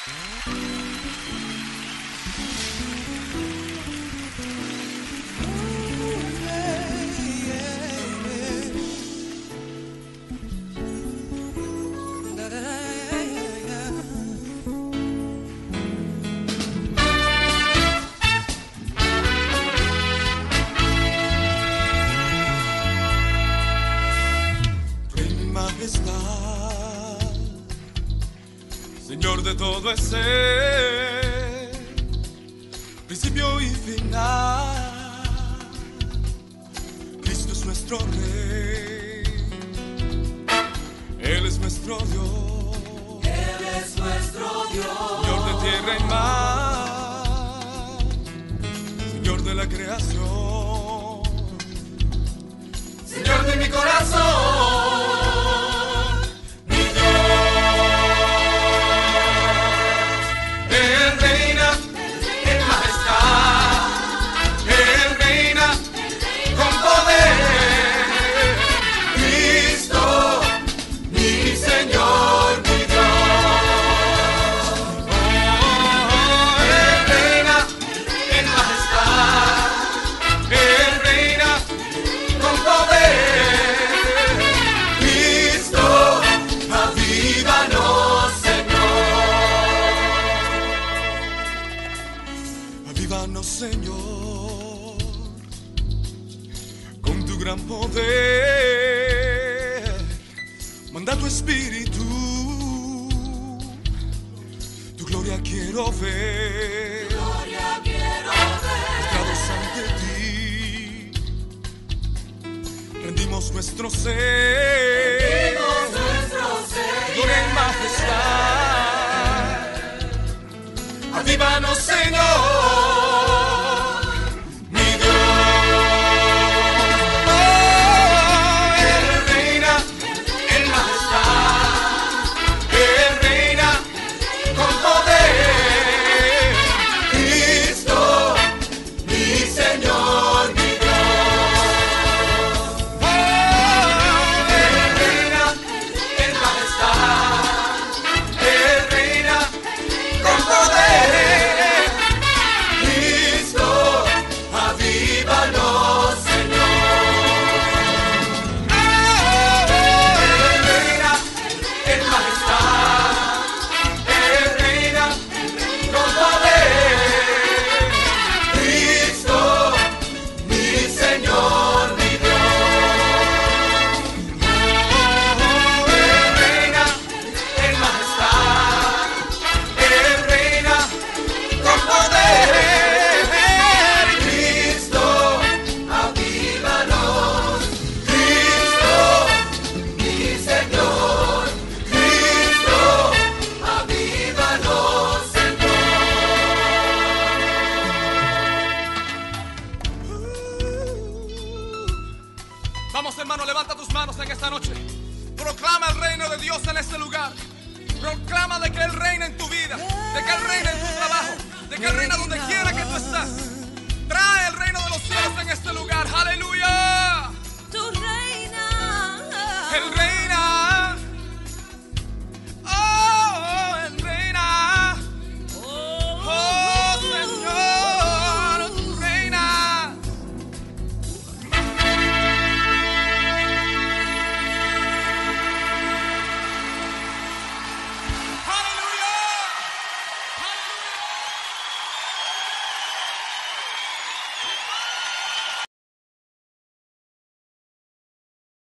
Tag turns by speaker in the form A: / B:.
A: Señor de todo es Él, principio y final. Cristo es nuestro Rey, Él es nuestro Dios.
B: Él es nuestro Dios.
A: Señor de tierra y mar, Señor de la creación,
B: Señor de mi corazón.
A: Avívanos, Señor, con tu gran poder. Manda tu espíritu, tu gloria quiero ver.
B: Tu gloria quiero ver.
A: Postrados ante ti, rendimos nuestro ser.
B: Rendimos nuestro ser.
A: Gloria y majestad. Avívanos, Señor. Vamos, hermano, levanta tus manos en esta noche. Proclama el reino de Dios en este lugar. Proclama de que Él reina en tu vida, de que Él reina en tu trabajo, de que Él reina donde quiera que tú estás. Trae el reino de los cielos en este lugar. ¡Aleluya!
B: Tu reina.
A: El reino